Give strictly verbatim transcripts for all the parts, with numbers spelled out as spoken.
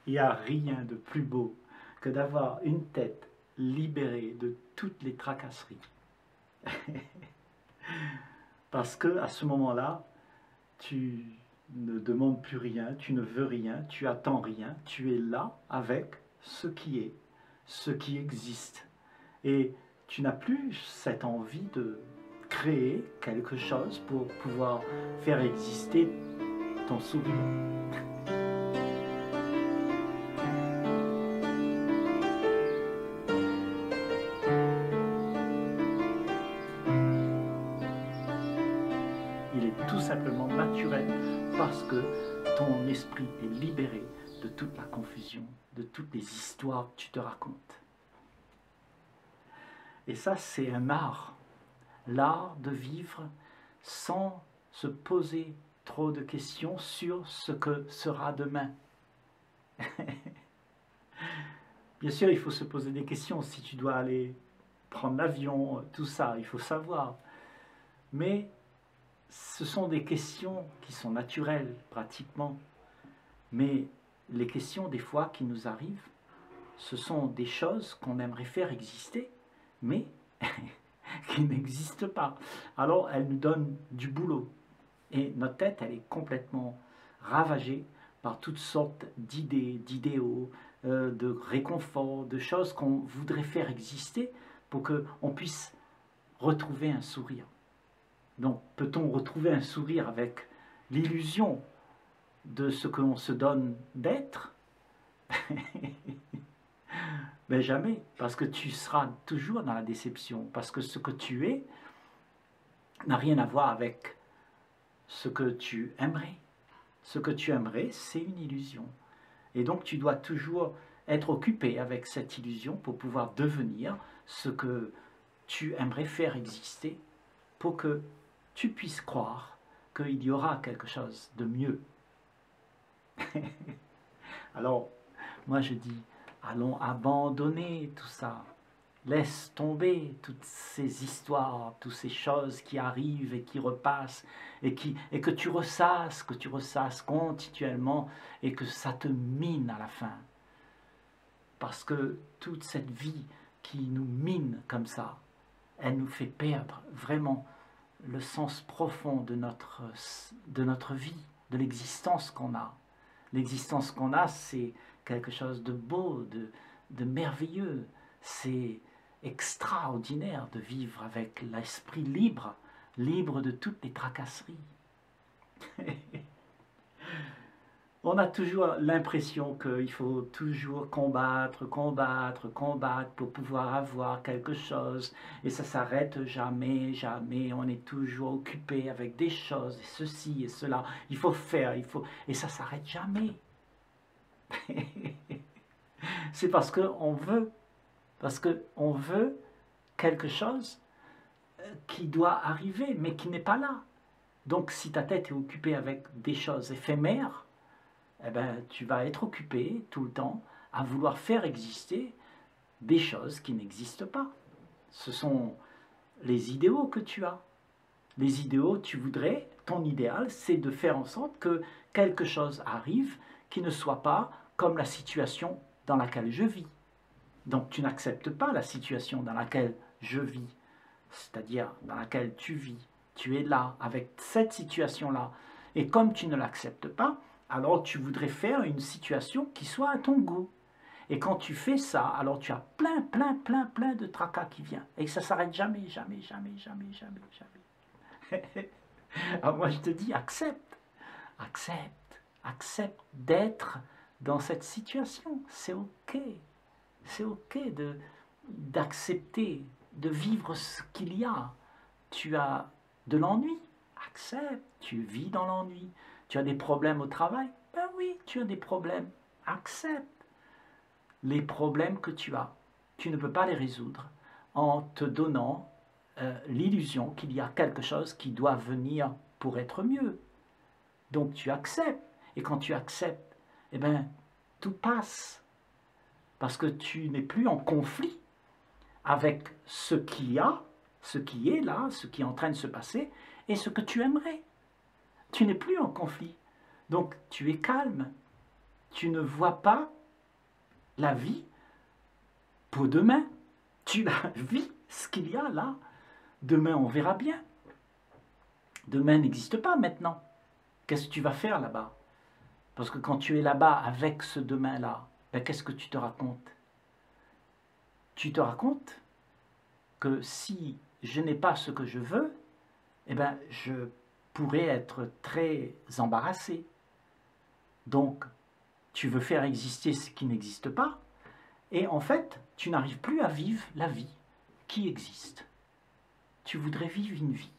Il n'y a rien de plus beau que d'avoir une tête libérée de toutes les tracasseries. Parce que à ce moment-là, tu ne demandes plus rien, tu ne veux rien, tu attends rien, tu es là avec ce qui est, ce qui existe. Et tu n'as plus cette envie de créer quelque chose pour pouvoir faire exister ton sourire. Il est tout simplement naturel parce que ton esprit est libéré de toute la confusion, de toutes les histoires que tu te racontes. Et ça, c'est un art, l'art de vivre sans se poser trop de questions sur ce que sera demain. Bien sûr, il faut se poser des questions. Si tu dois aller prendre l'avion, tout ça, il faut savoir. Mais ce sont des questions qui sont naturelles, pratiquement. Mais les questions, des fois, qui nous arrivent, ce sont des choses qu'on aimerait faire exister, mais qui n'existent pas. Alors, elles nous donnent du boulot. Et notre tête, elle est complètement ravagée par toutes sortes d'idées, d'idéaux, euh, de réconfort, de choses qu'on voudrait faire exister pour qu'on puisse retrouver un sourire. Donc, peut-on retrouver un sourire avec l'illusion de ce que l'on se donne d'être? Mais jamais, parce que tu seras toujours dans la déception, parce que ce que tu es n'a rien à voir avec ce que tu aimerais. Ce que tu aimerais, c'est une illusion. Et donc, tu dois toujours être occupé avec cette illusion pour pouvoir devenir ce que tu aimerais faire exister, pour que tu puisses croire qu'il y aura quelque chose de mieux. Alors, moi je dis, allons abandonner tout ça. Laisse tomber toutes ces histoires, toutes ces choses qui arrivent et qui repassent, et, qui, et que tu ressasses, que tu ressasses continuellement, et que ça te mine à la fin. Parce que toute cette vie qui nous mine comme ça, elle nous fait perdre vraiment le sens profond de notre, de notre vie, de l'existence qu'on a. L'existence qu'on a, c'est quelque chose de beau, de, de merveilleux. C'est extraordinaire de vivre avec l'esprit libre, libre de toutes les tracasseries. On a toujours l'impression qu'il faut toujours combattre, combattre, combattre pour pouvoir avoir quelque chose. Et ça ne s'arrête jamais, jamais. On est toujours occupé avec des choses, et ceci et cela. Il faut faire, il faut... Et ça ne s'arrête jamais. C'est parce qu'on veut, parce qu'on veut quelque chose qui doit arriver, mais qui n'est pas là. Donc si ta tête est occupée avec des choses éphémères, eh ben, tu vas être occupé tout le temps à vouloir faire exister des choses qui n'existent pas. Ce sont les idéaux que tu as. Les idéaux, tu voudrais, ton idéal, c'est de faire en sorte que quelque chose arrive qui ne soit pas comme la situation dans laquelle je vis. Donc tu n'acceptes pas la situation dans laquelle je vis, c'est-à-dire dans laquelle tu vis. Tu es là, avec cette situation-là. Et comme tu ne l'acceptes pas, alors tu voudrais faire une situation qui soit à ton goût. Et quand tu fais ça, alors tu as plein, plein, plein, plein de tracas qui viennent. Et ça ne s'arrête jamais, jamais, jamais, jamais, jamais, jamais. Alors moi je te dis, accepte, accepte, accepte d'être dans cette situation. C'est ok. C'est ok de, d'accepter, de vivre ce qu'il y a. Tu as de l'ennui, accepte, tu vis dans l'ennui. Tu as des problèmes au travail? Ben oui, tu as des problèmes. Accepte les problèmes que tu as. Tu ne peux pas les résoudre en te donnant euh, l'illusion qu'il y a quelque chose qui doit venir pour être mieux. Donc tu acceptes. Et quand tu acceptes, eh ben, tout passe. Parce que tu n'es plus en conflit avec ce qu'il y a, ce qui est là, ce qui est en train de se passer, et ce que tu aimerais. Tu n'es plus en conflit. Donc, tu es calme. Tu ne vois pas la vie pour demain. Tu la vis, ce qu'il y a là. Demain, on verra bien. Demain n'existe pas maintenant. Qu'est-ce que tu vas faire là-bas? Parce que quand tu es là-bas avec ce demain-là, ben, qu'est-ce que tu te racontes? Tu te racontes que si je n'ai pas ce que je veux, eh ben, je pourrais être très embarrassé. Donc, tu veux faire exister ce qui n'existe pas, et en fait, tu n'arrives plus à vivre la vie qui existe. Tu voudrais vivre une vie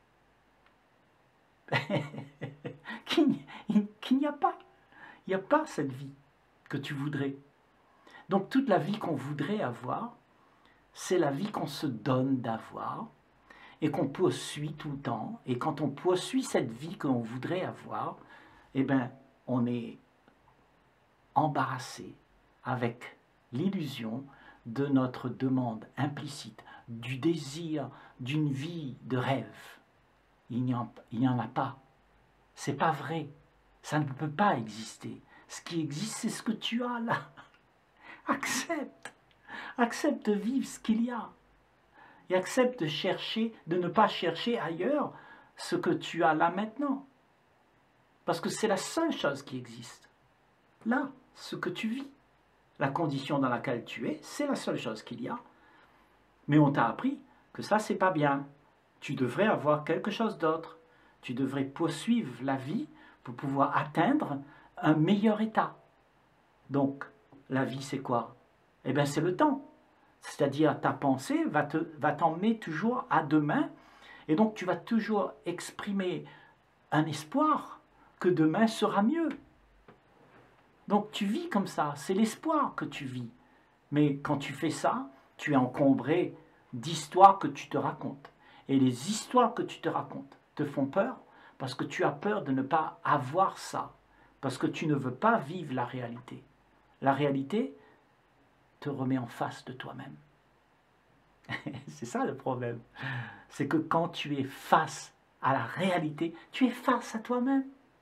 qu'il qu'il n'y a pas. Il n'y a pas cette vie que tu voudrais. Donc toute la vie qu'on voudrait avoir, c'est la vie qu'on se donne d'avoir et qu'on poursuit tout le temps. Et quand on poursuit cette vie qu'on voudrait avoir, eh bien, on est embarrassé avec l'illusion de notre demande implicite, du désir d'une vie de rêve. Il n'y en, il n'y en a pas. C'est pas vrai. Ça ne peut pas exister. Ce qui existe, c'est ce que tu as là. Accepte. Accepte de vivre ce qu'il y a. Et accepte de chercher, de ne pas chercher ailleurs ce que tu as là maintenant. Parce que c'est la seule chose qui existe. Là, ce que tu vis. La condition dans laquelle tu es, c'est la seule chose qu'il y a. Mais on t'a appris que ça, c'est pas bien. Tu devrais avoir quelque chose d'autre. Tu devrais poursuivre la vie pour pouvoir atteindre un meilleur état. Donc, la vie, c'est quoi? Eh bien, c'est le temps. C'est-à-dire, ta pensée va te, va t'emmener toujours à demain. Et donc, tu vas toujours exprimer un espoir que demain sera mieux. Donc, tu vis comme ça. C'est l'espoir que tu vis. Mais quand tu fais ça, tu es encombré d'histoires que tu te racontes. Et les histoires que tu te racontes te font peur parce que tu as peur de ne pas avoir ça. Parce que tu ne veux pas vivre la réalité. La réalité te remet en face de toi-même. C'est ça le problème. C'est que quand tu es face à la réalité, tu es face à toi-même.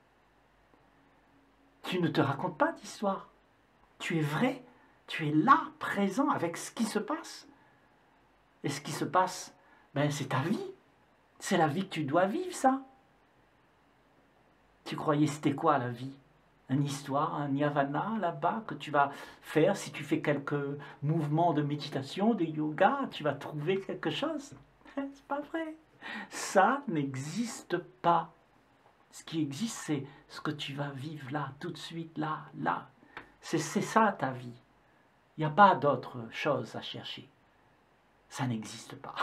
Tu ne te racontes pas d'histoire. Tu es vrai. Tu es là, présent, avec ce qui se passe. Et ce qui se passe, ben, c'est ta vie. C'est la vie que tu dois vivre, ça. Tu croyais c'était quoi la vie? Une histoire, un nirvana là-bas que tu vas faire si tu fais quelques mouvements de méditation, de yoga, tu vas trouver quelque chose. C'est pas vrai. Ça n'existe pas. Ce qui existe, c'est ce que tu vas vivre là, tout de suite, là, là. C'est ça ta vie. Il n'y a pas d'autre chose à chercher. Ça n'existe pas.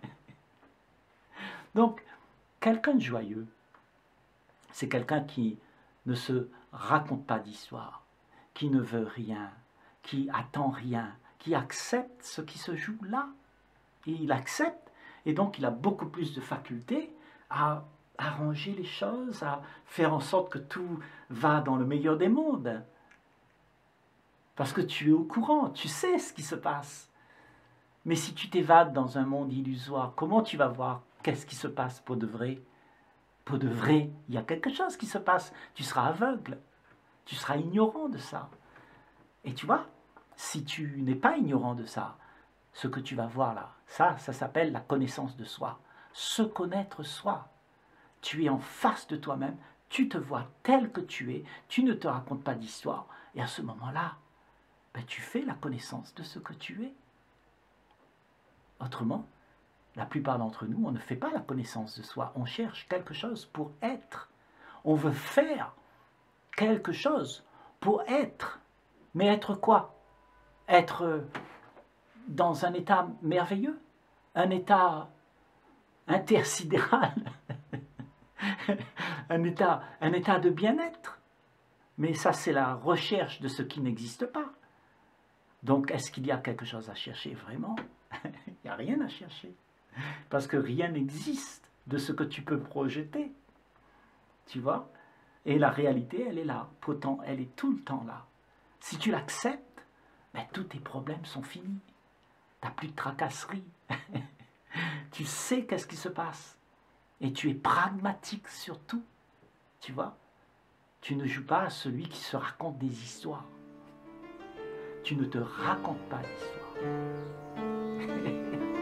Donc, quelqu'un de joyeux, c'est quelqu'un qui ne se raconte pas d'histoire, qui ne veut rien, qui attend rien, qui accepte ce qui se joue là. Et il accepte, et donc il a beaucoup plus de facultés à arranger les choses, à faire en sorte que tout va dans le meilleur des mondes. Parce que tu es au courant, tu sais ce qui se passe. Mais si tu t'évades dans un monde illusoire, comment tu vas voir qu'est-ce qui se passe pour de vrai? Pour de vrai, il y a quelque chose qui se passe. Tu seras aveugle, tu seras ignorant de ça. Et tu vois, si tu n'es pas ignorant de ça, ce que tu vas voir là, ça, ça s'appelle la connaissance de soi. Se connaître soi. Tu es en face de toi-même, tu te vois tel que tu es, tu ne te racontes pas d'histoire. Et à ce moment-là, ben, tu fais la connaissance de ce que tu es. Autrement, la plupart d'entre nous, on ne fait pas la connaissance de soi. On cherche quelque chose pour être. On veut faire quelque chose pour être. Mais être quoi? Être dans un état merveilleux, un état intersidéral, un état, un état de bien-être. Mais ça, c'est la recherche de ce qui n'existe pas. Donc, est-ce qu'il y a quelque chose à chercher vraiment? Il n'y a rien à chercher. Parce que rien n'existe de ce que tu peux projeter. Tu vois? Et la réalité, elle est là. Pourtant, elle est tout le temps là. Si tu l'acceptes, ben, tous tes problèmes sont finis. Tu n'as plus de tracasserie. Tu sais qu'est-ce qui se passe. Et tu es pragmatique surtout. Tu vois? Tu ne joues pas à celui qui se raconte des histoires. tu ne te racontes pas l'histoire.